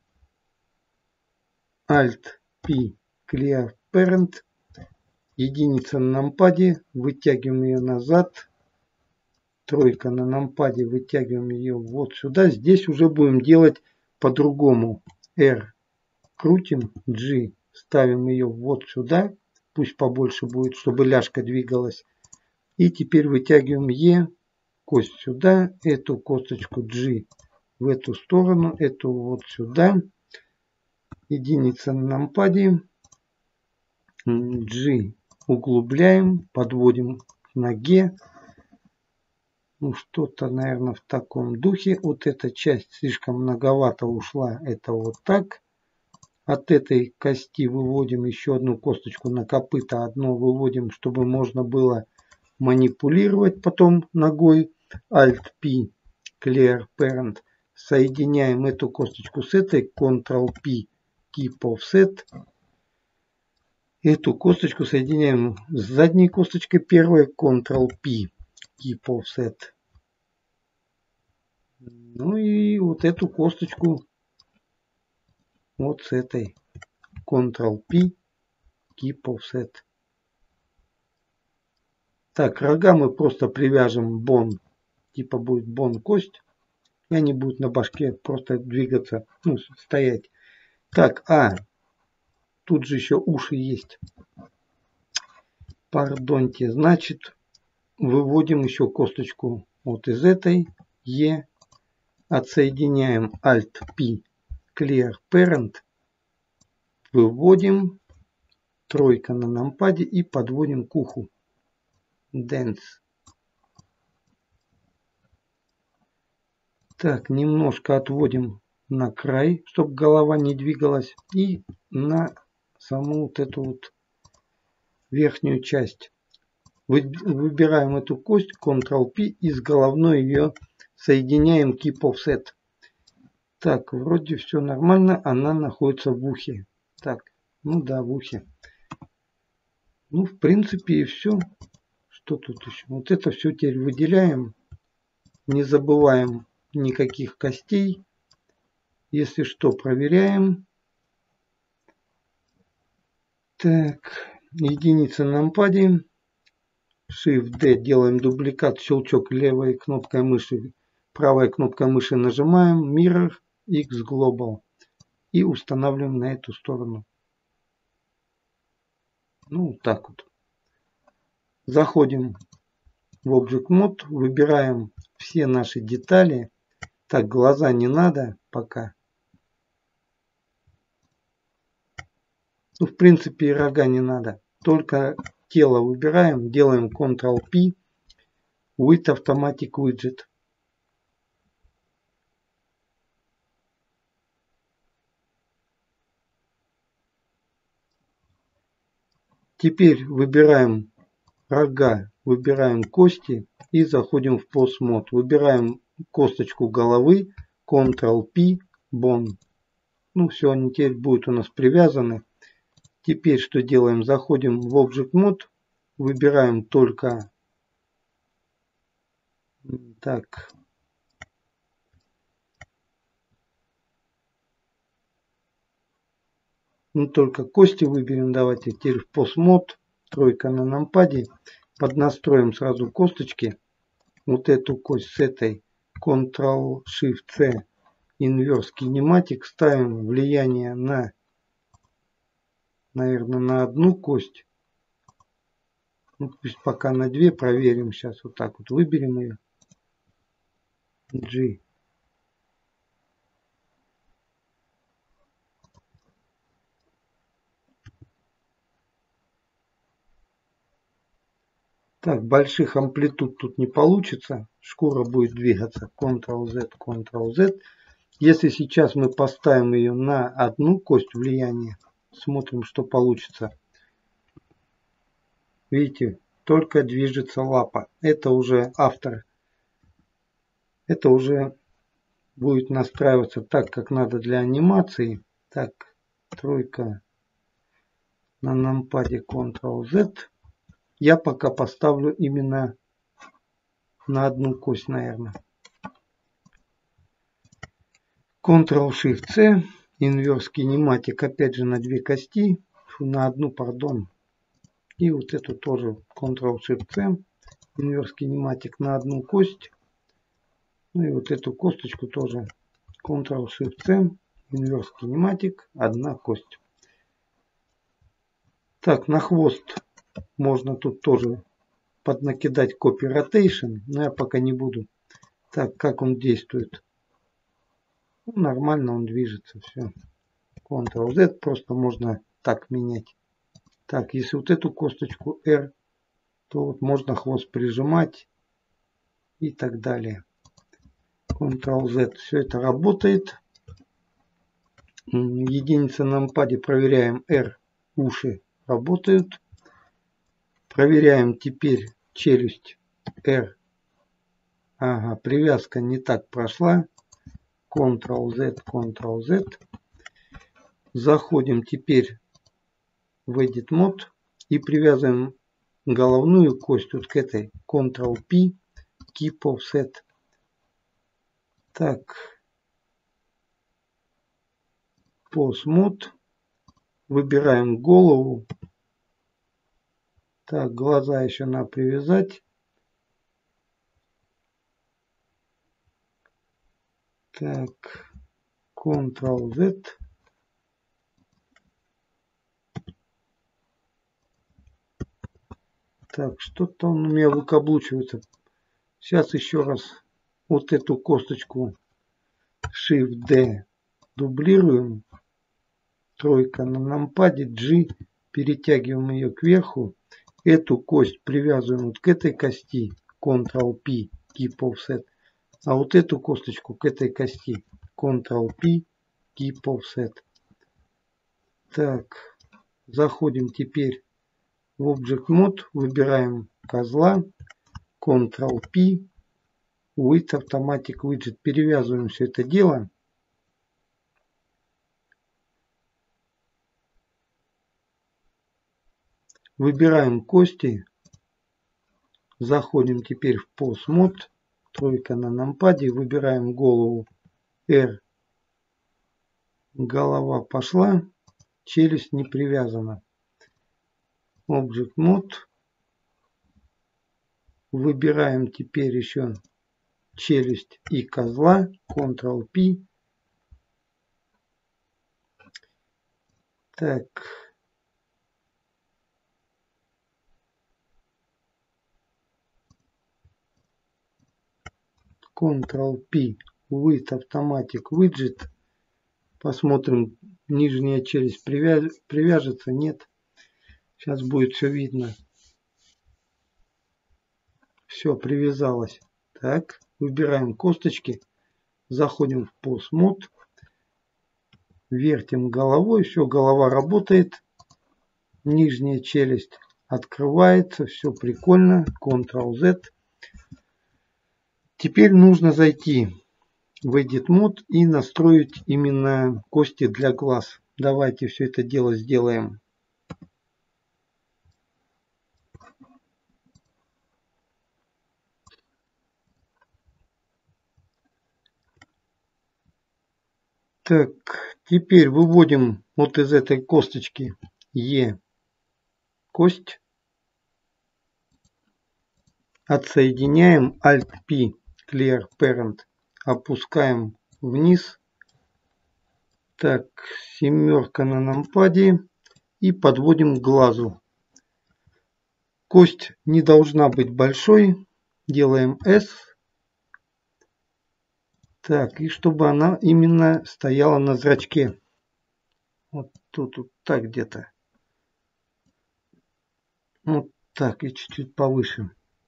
Alt-P Clear Parent. Единица на нампаде. Вытягиваем ее назад. Тройка на нампаде. Вытягиваем ее вот сюда. Здесь уже будем делать по-другому. R крутим. G ставим ее вот сюда. Пусть побольше будет, чтобы ляжка двигалась. И теперь вытягиваем E. Кость сюда. Эту косточку G в эту сторону. Эту вот сюда. Единица на нампаде. G углубляем. Подводим к ноге. Ну, что-то, наверное, в таком духе. Вот эта часть слишком многовато ушла. Это вот так. От этой кости выводим еще одну косточку на копыта. Одно выводим, чтобы можно было манипулировать потом ногой. Alt-P Clear Parent. Соединяем эту косточку с этой. Ctrl-P Keep Offset. Эту косточку соединяем с задней косточкой первой. Ctrl-P Keep Offset. Ну и вот эту косточку вот с этой. Ctrl-P Keep Offset. Так, рога мы просто привяжем бон. Типа будет бон кость. И они будут на башке просто двигаться. Ну, стоять. Так, тут же еще уши есть. Пардоньте. Значит, выводим еще косточку вот из этой. E. Отсоединяем Alt-P Clear Parent. Выводим. Тройка на нампаде и подводим к уху. Dance. Так, немножко отводим на край, чтобы голова не двигалась. И на саму вот эту вот верхнюю часть. Выбираем эту кость, Ctrl-P, и с головной ее соединяем Keep Offset. Так, вроде все нормально, она находится в ухе. Так, ну да, в ухе. Ну, в принципе, и все. Что тут еще? Вот это все теперь выделяем. Не забываем никаких костей. Если что, проверяем. Так, единица на нампаде. Shift-D делаем дубликат, щелчок левой кнопкой мыши. Правой кнопкой мыши нажимаем Mirror X Global. И устанавливаем на эту сторону. Ну, так вот. Заходим в Object Mode, выбираем все наши детали. Так, глаза не надо пока. Ну, в принципе, и рога не надо. Только тело выбираем, делаем Ctrl-P, With Automatic Widget. Теперь выбираем рога, выбираем кости, и заходим в PostMod. Выбираем косточку головы, Ctrl-P, Bone. Ну все, они теперь будут у нас привязаны. Теперь что делаем? Заходим в Object Mode, выбираем только так. Ну только кости выберем. Давайте теперь в PostMod, тройка на нампаде. Поднастроим сразу косточки. Вот эту кость с этой Ctrl-Shift-C, Inverse Kinematic, ставим влияние на, наверное, на одну кость. Ну, пусть пока на две, проверим сейчас. Вот так вот выберем ее. G. Так, больших амплитуд тут не получится. Шкура будет двигаться. Ctrl-Z, Ctrl-Z. Если сейчас мы поставим ее на одну кость влияния, смотрим, что получится. Видите, только движется лапа. Это уже автор. Это уже будет настраиваться так, как надо для анимации. Так, тройка на нампаде Ctrl-Z. Я пока поставлю именно на одну кость, наверное. Ctrl-Shift-C, Inverse Kinematic, опять же на две кости, на одну, пардон. И вот эту тоже Ctrl-Shift-C, Inverse Kinematic на одну кость. Ну и вот эту косточку тоже Ctrl-Shift-C, Inverse Kinematic, одна кость. Так, на хвост можно тут тоже поднакидать Copy Rotation, но я пока не буду. Так, как он действует? Ну, нормально он движется, все. Ctrl-Z просто можно так менять. Так, если вот эту косточку R, то вот можно хвост прижимать и так далее. Ctrl-Z, все это работает. Единица на нампаде проверяем R, уши работают. Проверяем теперь челюсть R. Ага, привязка не так прошла. Ctrl-Z, Ctrl-Z. Заходим теперь в Edit Mode и привязываем головную кость вот к этой. Ctrl-P, Keep Offset. Так. PostMod. Выбираем голову. Так, глаза еще надо привязать. Так, Ctrl-Z. Так, что-то он у меня выкаблучивается. Сейчас еще раз вот эту косточку Shift-D дублируем. Тройка на нампаде, G. Перетягиваем ее кверху. Эту кость привязываем вот к этой кости. Ctrl-P, Keep Offset. А вот эту косточку к этой кости. Ctrl-P, Keep Offset. Так, заходим теперь в Object Mode, выбираем козла, Ctrl-P, With Automatic Widget, перевязываем все это дело. Выбираем кости, заходим теперь в PostMod, тройка на нампаде, выбираем голову R, голова пошла, челюсть не привязана. Object Mode. Выбираем теперь еще челюсть и козла. Ctrl-P. Так. Ctrl-P. With Automatic Widget. Посмотрим, нижняя челюсть привяжется. Нет. Сейчас будет все видно. Все, привязалось. Так, выбираем косточки. Заходим в PostMod. Вертим головой. Все, голова работает. Нижняя челюсть открывается. Все прикольно. Ctrl-Z. Теперь нужно зайти в Edit Mode и настроить именно кости для глаз. Давайте все это дело сделаем. Так, теперь выводим вот из этой косточки E кость. Отсоединяем Alt-P Clear Parent. Опускаем вниз. Так, семерка на нампаде. И подводим к глазу. Кость не должна быть большой. Делаем S. Так, и чтобы она именно стояла на зрачке. Вот тут вот так где-то. Вот так и чуть-чуть повыше.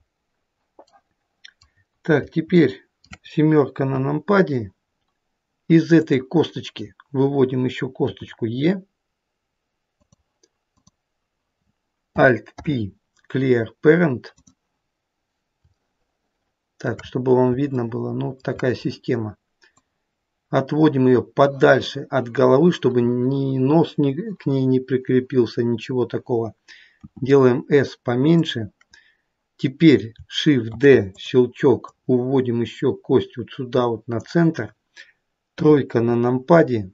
Так, теперь семерка на нампаде. Из этой косточки выводим еще косточку E. Alt-P Clear Parent. Так, чтобы вам видно было, ну, такая система. Отводим ее подальше от головы, чтобы ни нос к ней не прикрепился, ничего такого. Делаем S поменьше. Теперь Shift-D, щелчок, уводим еще кость вот сюда, вот на центр. Тройка на нампаде.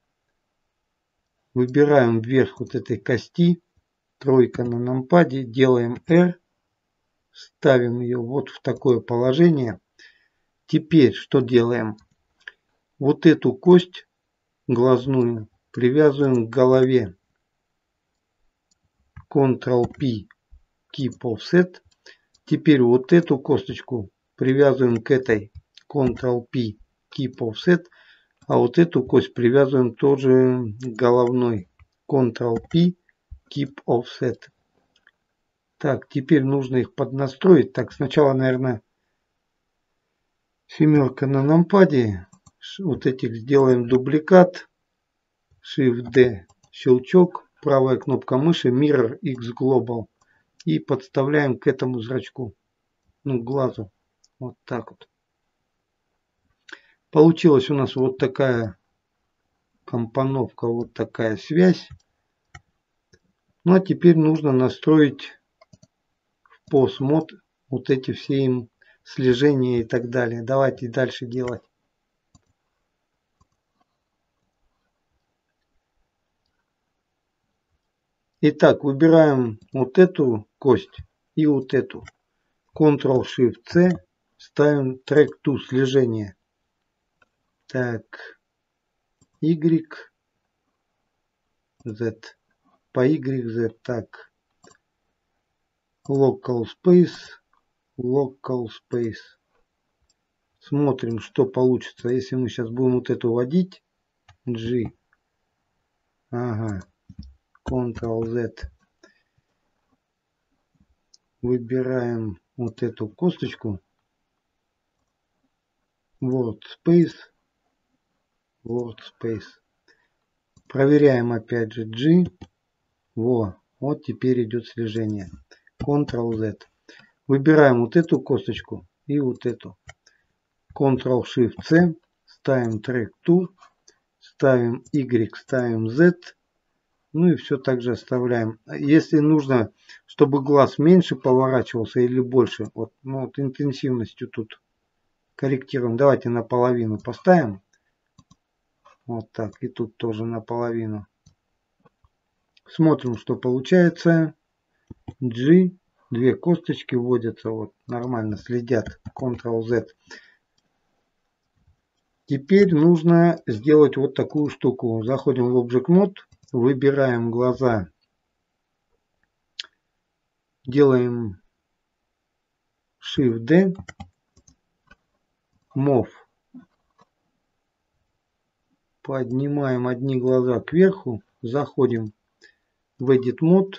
Выбираем вверх вот этой кости. Тройка на нампаде. Делаем R. Ставим ее вот в такое положение. Теперь что делаем? Вот эту кость глазную привязываем к голове. Ctrl-P, Keep Offset. Теперь вот эту косточку привязываем к этой. Ctrl-P, Keep Offset. А вот эту кость привязываем тоже к головной. Ctrl-P, Keep Offset. Так, теперь нужно их поднастроить. Так, сначала, наверное, семерка на нампаде. Вот этих сделаем дубликат. Shift-D, щелчок. Правая кнопка мыши. Mirror X Global. И подставляем к этому зрачку. Ну, глазу. Вот так вот. Получилась у нас вот такая компоновка. Вот такая связь. Ну, а теперь нужно настроить в Pose Mode вот эти все им слежения и так далее. Давайте дальше делать. Итак, выбираем вот эту кость и вот эту. Ctrl-Shift-C. Ставим Track to слежение. Так. Y. Z. По Y, Z. Так. Local Space. Local Space. Смотрим, что получится. Если мы сейчас будем вот эту вводить. G. Ага. Ctrl-Z. Выбираем вот эту косточку. Wordspace. Wordspace. Проверяем опять же G. Вот теперь идет слежение. Ctrl-Z. Выбираем вот эту косточку и вот эту. Ctrl-Shift-C. Ставим Track to. Ставим Y, ставим Z. Ну и все так же оставляем. Если нужно, чтобы глаз меньше поворачивался или больше, вот интенсивностью тут корректируем. Давайте наполовину поставим. Вот так. И тут тоже наполовину. Смотрим, что получается. G. Две косточки вводятся. Вот нормально следят. Ctrl-Z. Теперь нужно сделать вот такую штуку. Заходим в Object Mode. Выбираем глаза. Делаем Shift-D. Move. Поднимаем одни глаза кверху. Заходим в Edit Mode.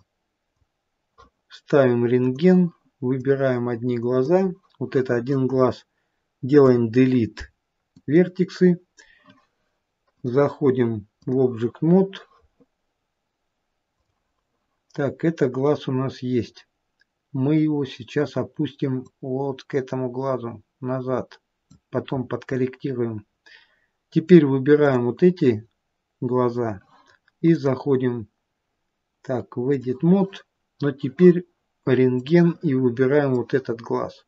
Ставим рентген. Выбираем одни глаза. Вот это один глаз. Делаем Delete вертексы. Заходим в Object Mode. Так, это глаз у нас есть. мы его сейчас опустим вот к этому глазу назад. Потом подкорректируем. Теперь выбираем вот эти глаза и заходим так в Edit Mode. Но теперь рентген и выбираем вот этот глаз.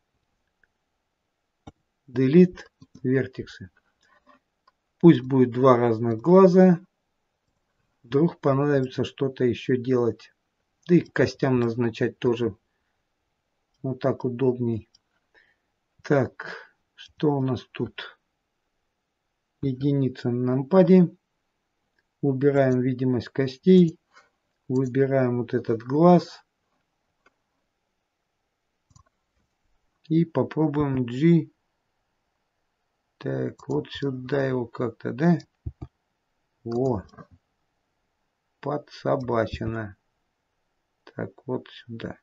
Delete вертексы. Пусть будет два разных глаза. Вдруг понадобится что-то еще делать. Да и к костям назначать тоже. Вот так удобней. Так, что у нас тут? Единица на нампаде. Убираем видимость костей. Выбираем вот этот глаз. И попробуем G. Так, вот сюда его как-то, да? Во. Подсобачено. Так, вот сюда.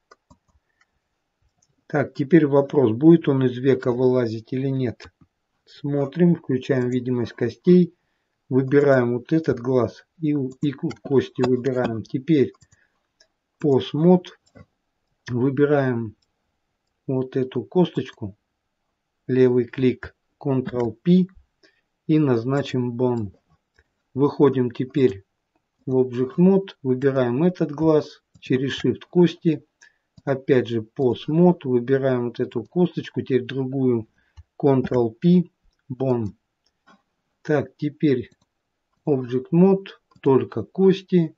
Так, теперь вопрос, будет он из века вылазить или нет. Смотрим, включаем видимость костей. Выбираем вот этот глаз и кости выбираем. Теперь Pose Mode. Выбираем вот эту косточку. Левый клик, Ctrl-P и назначим Bone. Выходим теперь в Object Mode. Выбираем этот глаз. Через Shift кости. Опять же Pose Mode. Выбираем вот эту косточку. Теперь другую. Ctrl-P. Bone. Так, теперь Object Mode. Только кости.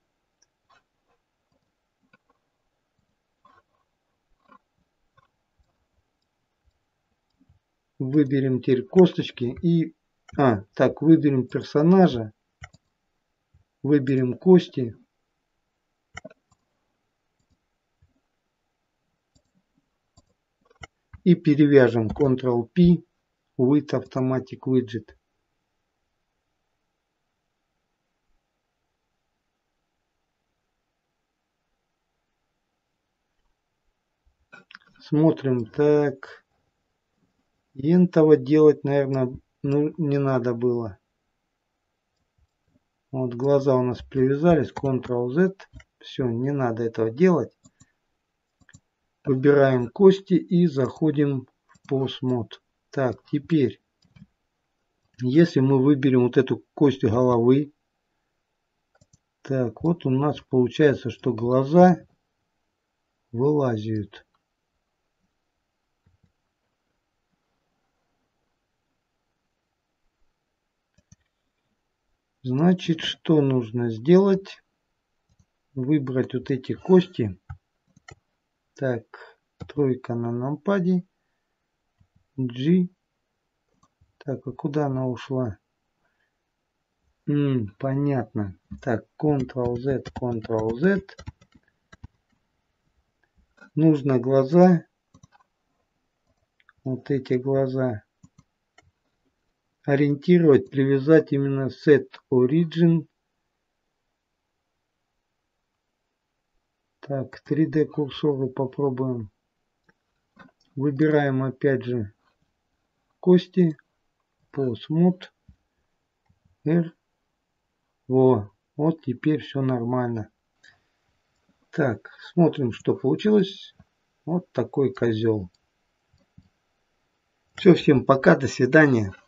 Выберем теперь косточки и... так, выберем персонажа. Выберем кости. И перевяжем Ctrl-P. With Automatic Widget. Смотрим, так. Этого делать, наверное, не надо было. Вот глаза у нас привязались. Ctrl-Z. Все, не надо этого делать. Выбираем кости и заходим в Pose Mode. Так, теперь, если мы выберем вот эту кость головы, так, вот у нас получается, что глаза вылазят. Значит, что нужно сделать? Выбрать вот эти кости. Так, тройка на нампаде. G. Так, а куда она ушла? Понятно. Так, Ctrl-Z, Ctrl-Z. Нужно глаза. Вот эти глаза. Ориентировать, привязать именно Set Origin. Так, 3D курсоры попробуем. Выбираем опять же кости. Pose Mode. R. Вот теперь все нормально. Так, смотрим, что получилось. Вот такой козел. Все, всем пока, до свидания.